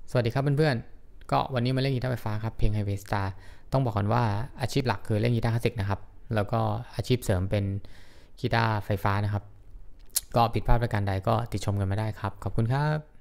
สวัสดีครับเพื่อนๆก็วันนี้มาเล่นกีตาร์ไฟฟ้าครับเพลง Highway Star ต้องบอกก่อนว่าอาชีพหลักคือเล่นกีตาร์คลาสสิกนะครับแล้วก็อาชีพเสริมเป็นกีตาร์ไฟฟ้านะครับก็ผิดพลาดประการใดก็ติชมกันมาได้ครับขอบคุณครับ